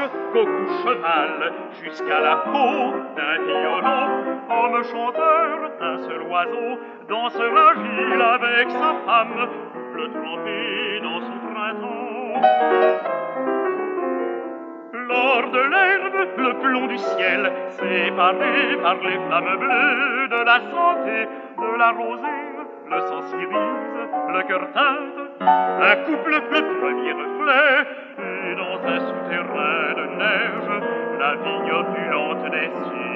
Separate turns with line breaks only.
qu'au cou cheval, jusqu'à la peau d'un violon. Homme chanteur, un seul oiseau, danse la ville avec sa femme, couple trempé dans son printemps. Lors de l'herbe, le plomb du ciel, séparé par les flammes bleues de la santé, de la rosée, le sang s'irise, le cœur teinte, un couple, le premier reflet, et dans un souterrain de neige, la vigne opulente des cieux.